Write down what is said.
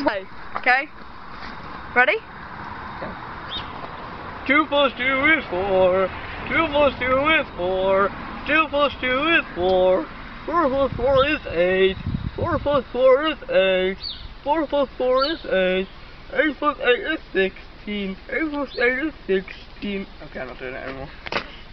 Okay? Ready? 2 plus 2 is 4. 2 plus 2 is 4. 2 plus 2 is 4. 4 plus 4 is 8. 4 plus 4 is 8. 4 plus 4 is 8. 8 plus 8 is 16. 8 plus 8 is 16. Okay, I'm not doing it anymore.